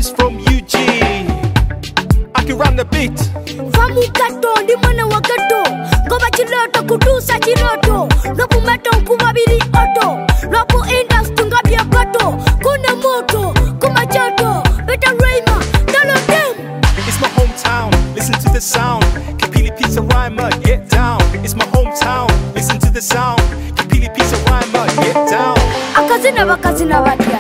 is from UG. I can run the beat. Famu kato, ndi mwana wa gato. Koba chiloto, kutusa chiloto. Lopu meto, kumabiri oto. Lopu index, tungabia gato. Kuna moto, kuma joto. Beta Rayma, tell them. It's my hometown, listen to the sound. Kapilipiti Omubaya, get down. It's my hometown, listen to the sound. Kapilipiti Omubaya, get down. Akazina bakazina watu.